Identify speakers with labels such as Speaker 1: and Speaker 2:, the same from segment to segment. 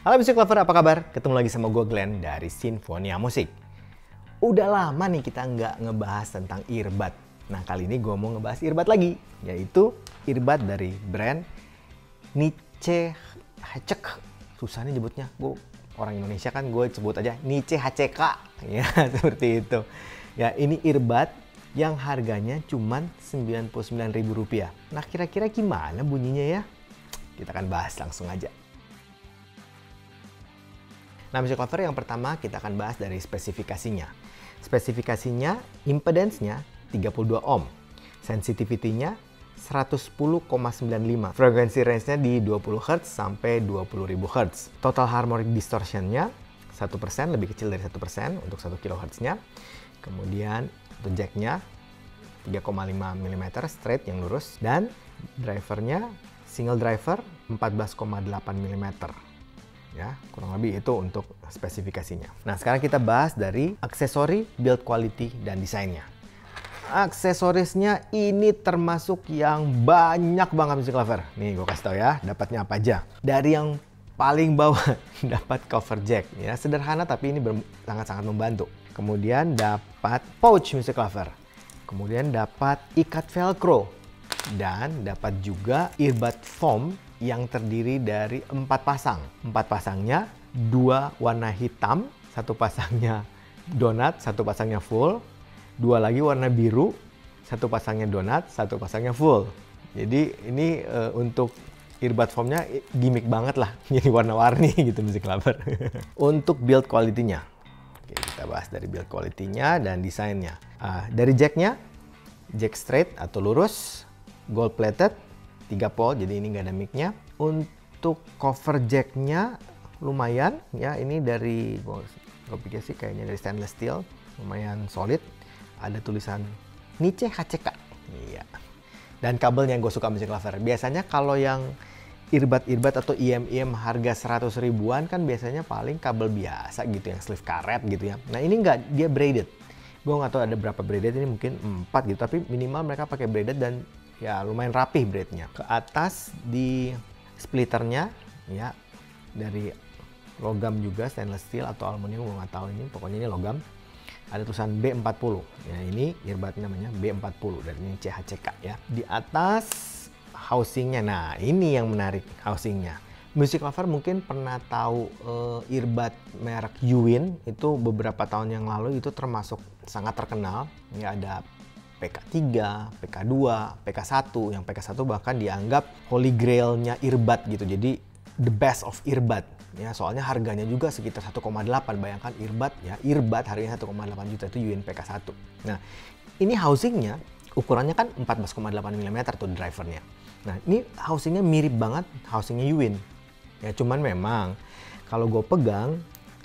Speaker 1: Halo Music Lover, apa kabar? Ketemu lagi sama gue Glenn dari Sinfonia Musik. Udah lama nih kita nggak ngebahas tentang earbud. Nah kali ini gue mau ngebahas earbud lagi, yaitu earbud dari brand Niche HCK. Susah nih nyebutnya, gue orang Indonesia kan gue sebut aja Niche HCK. Ya seperti itu. Ya ini earbud yang harganya cuman Rp99.000. Nah kira-kira gimana bunyinya ya? Kita akan bahas langsung aja. Nah, Music Lover, yang pertama kita akan bahas dari spesifikasinya. Spesifikasinya, impedance-nya 32 ohm, sensitivity-nya 110,95, frekuensi range-nya di 20 Hz sampai 20.000 Hz. Total harmonic distortion-nya 1%, lebih kecil dari 1% untuk 1 kHz-nya. Kemudian untuk jack-nya 3,5 mm straight yang lurus, dan driver-nya single driver 14,8 mm. Ya, kurang lebih itu untuk spesifikasinya. Nah, sekarang kita bahas dari aksesori, build quality, dan desainnya. Aksesorisnya ini termasuk yang banyak banget Music Lover. Nih, gue kasih tau ya, dapatnya apa aja. Dari yang paling bawah, dapat cover jack. Ya, sederhana tapi ini sangat-sangat membantu. Kemudian dapat pouch Music Lover. Kemudian dapat ikat velcro. Dan dapat juga earbud foam yang terdiri dari 4 pasang. 4 pasangnya, 2 warna hitam, 1 pasangnya donat, 1 pasangnya full, 2 lagi warna biru, 1 pasangnya donat, 1 pasangnya full. Jadi ini untuk earbud foamnya gimmick banget lah, jadi warna-warni gitu Music Lover. Untuk build quality-nya, oke, kita bahas dari build quality-nya dan desainnya. Dari jack-nya, jack straight atau lurus, gold plated, 3 pole, jadi ini nggak ada mic-nya. Untuk cover jack-nya lumayan ya, ini dari, gue pikir sih kayaknya dari stainless steel, lumayan solid. Ada tulisan Niche HCK. Iya. Dan kabelnya yang gue suka Music Lover. Biasanya kalau yang earbud atau IM harga 100 ribuan kan biasanya paling kabel biasa gitu, yang sleeve karet gitu ya. Nah ini nggak, dia braided. Gue nggak tahu ada berapa braided, ini mungkin 4 gitu, tapi minimal mereka pakai braided dan ya lumayan rapih braidnya. Ke atas di splitternya ya dari logam juga, stainless steel atau aluminium, gue nggak tahu ini, pokoknya ini logam. Ada tulisan B40. Ya ini earbud namanya B40 dari Niche HCK ya. Di atas housingnya, nah ini yang menarik housingnya. Music Lover mungkin pernah tahu earbud merek Uwin, itu beberapa tahun yang lalu itu termasuk sangat terkenal. Ya ada PK3, PK2, PK1, yang PK1 bahkan dianggap holy grail-nya earbud gitu. Jadi the best of earbud. Ya, soalnya harganya juga sekitar 1,8. Bayangkan earbud ya, earbud harganya 1,8 juta, itu Uwin PK1. Nah, ini housingnya ukurannya kan 14,8 mm tuh drivernya. Nah, ini housingnya mirip banget housingnya Uwin. Ya, cuman memang kalau gue pegang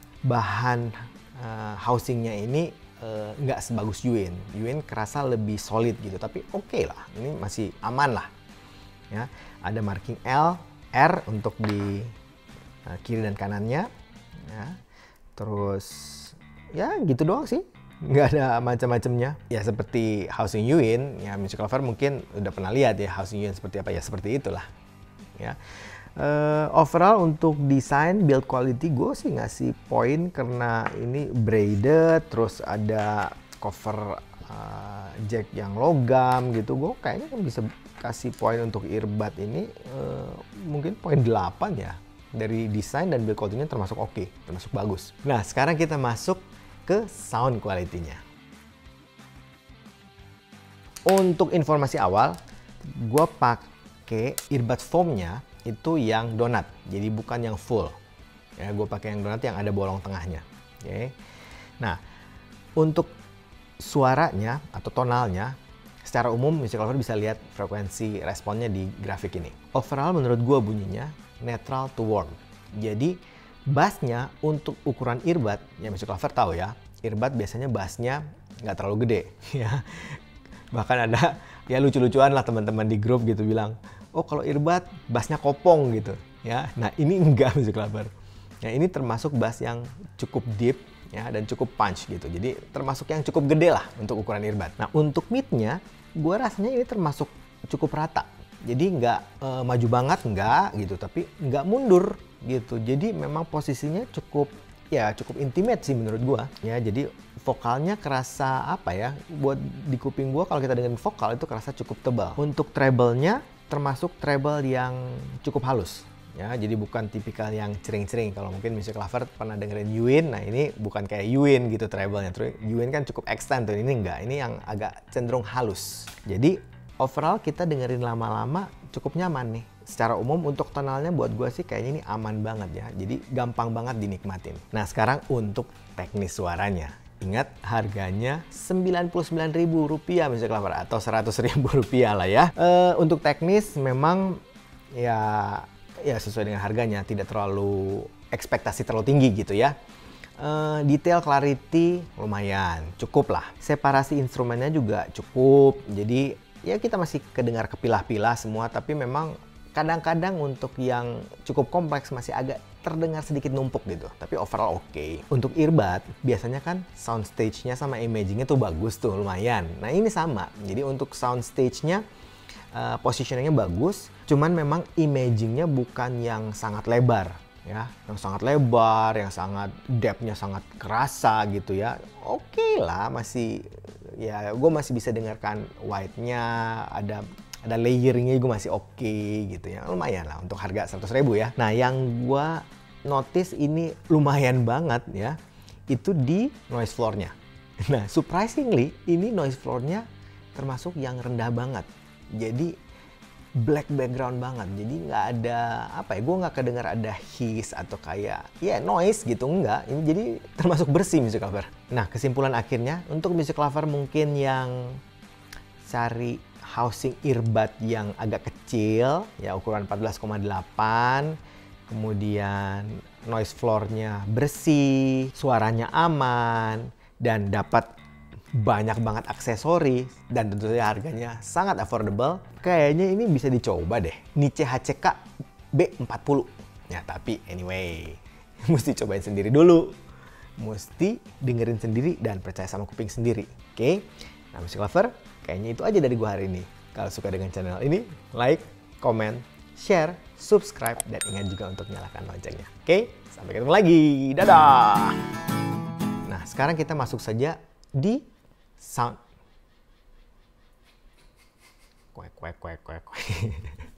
Speaker 1: bahan housingnya ini nggak sebagus Uwin. Uwin kerasa lebih solid gitu, tapi oke lah, ini masih aman lah. Ya, ada marking L, R untuk di kiri dan kanannya. Ya, terus ya gitu doang sih, nggak ada macam-macamnya. Ya seperti housing Uwin, ya Music Lover mungkin udah pernah lihat ya housing Uwin seperti apa, ya seperti itulah. Ya. Overall untuk desain build quality gue sih ngasih poin karena ini braided, terus ada cover jack yang logam gitu. Gue kayaknya kan bisa kasih poin untuk earbud ini mungkin poin 8 ya. Dari desain dan build quality-nya termasuk oke, termasuk bagus. Nah sekarang kita masuk ke sound quality-nya. Untuk informasi awal, gue pakai earbud foam-nya itu yang donat, jadi bukan yang full. Ya, gue pakai yang donat yang ada bolong tengahnya. Oke. Nah, untuk suaranya atau tonalnya, secara umum Music Lover bisa lihat frekuensi responnya di grafik ini. Overall menurut gue bunyinya netral to warm. Jadi bassnya untuk ukuran earbud, ya Music Lover tahu ya, earbud biasanya bassnya nggak terlalu gede. Ya. Bahkan ada ya lucu-lucuan lah teman-teman di grup gitu bilang, oh kalau earbud bassnya kopong gitu ya. Nah ini enggak Music Lover. Ya ini termasuk bass yang cukup deep ya dan cukup punch gitu. Jadi termasuk yang cukup gede lah untuk ukuran earbud. Nah untuk mid-nya gue rasanya ini termasuk cukup rata. Jadi nggak maju banget nggak gitu, tapi nggak mundur gitu. Jadi memang posisinya cukup intimate sih menurut gua ya. Jadi vokalnya kerasa apa ya, buat di kuping gua kalau kita dengerin vokal itu kerasa cukup tebal. Untuk treble-nya termasuk treble yang cukup halus ya, jadi bukan tipikal yang cering-cering. Kalau mungkin Music Lover pernah dengerin Yuin, nah ini bukan kayak Yuin gitu treble-nya. Terus Yuin kan cukup extend tuh, ini enggak, ini yang agak cenderung halus. Jadi overall kita dengerin lama-lama cukup nyaman nih. Secara umum untuk tonalnya buat gue sih kayaknya ini aman banget ya. Jadi gampang banget dinikmatin. Nah sekarang untuk teknis suaranya. Ingat harganya Rp99.000 Music Lover atau Rp100.000 lah ya. Untuk teknis memang ya sesuai dengan harganya, tidak terlalu ekspektasi terlalu tinggi gitu ya. Detail clarity lumayan, cukup lah. Separasi instrumennya juga cukup. Jadi ya kita masih kedengar kepilah-pilah semua, tapi memang kadang-kadang untuk yang cukup kompleks masih agak terdengar sedikit numpuk gitu. Tapi overall oke. Untuk earbud biasanya kan soundstage-nya sama imaging-nya tuh bagus tuh, lumayan. Nah ini sama. Jadi untuk soundstage-nya positioningnya bagus, cuman memang imagingnya bukan yang sangat lebar ya, yang sangat lebar, yang sangat depth-nya sangat kerasa gitu ya. Oke lah, masih ya gue masih bisa dengarkan wide-nya, ada layering-nya gue masih oke gitu ya, lumayan lah untuk harga 100.000 ya. Nah yang gue notice ini lumayan banget ya, itu di noise floor-nya. Nah surprisingly ini noise floor-nya termasuk yang rendah banget. Jadi black background banget, jadi nggak ada apa ya, gue nggak kedengar ada hiss atau kayak noise gitu, enggak. Ini jadi termasuk bersih Music Lover. Nah kesimpulan akhirnya untuk Music Lover mungkin yang cari housing earbud yang agak kecil ya, ukuran 14,8, kemudian noise floor-nya bersih, suaranya aman, dan dapat banyak banget aksesori, dan tentu saja harganya sangat affordable. Kayaknya ini bisa dicoba deh, Niche HCK B40. Ya tapi anyway, mesti cobain sendiri dulu. Mesti dengerin sendiri dan percaya sama kuping sendiri. Oke? Nah Music Lover, kayaknya itu aja dari gua hari ini. Kalau suka dengan channel ini, like, comment, share, subscribe, dan ingat juga untuk nyalakan loncengnya. Oke? Sampai ketemu lagi. Dadah! Nah sekarang kita masuk saja di sound. Kuek.